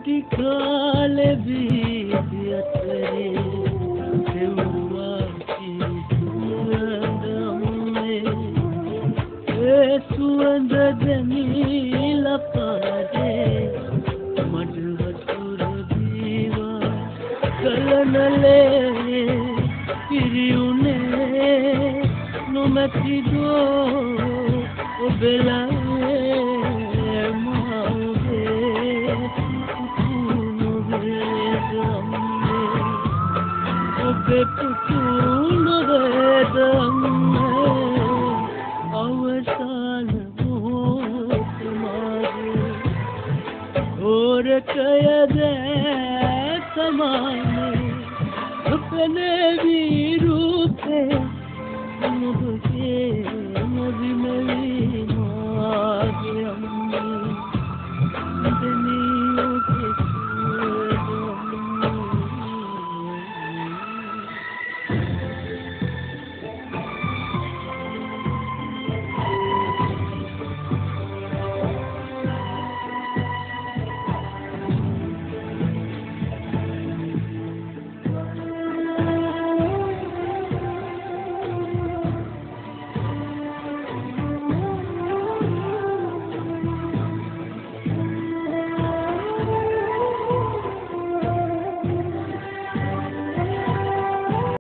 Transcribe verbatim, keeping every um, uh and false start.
කුටි කාලේ වීදියතරේ දෙව්වා කිසුවඳම්මේ ඒ සුවඳ දැනීලා පාරේ මඩ වතුර දීවා කලනලේ පිරියුනේ නොමැතිදෝ ඔබලා පුතුන වේදන්නේ අවසාන මොහොත මාගේ ඕරකයද සමානේ අපේ විරුපේ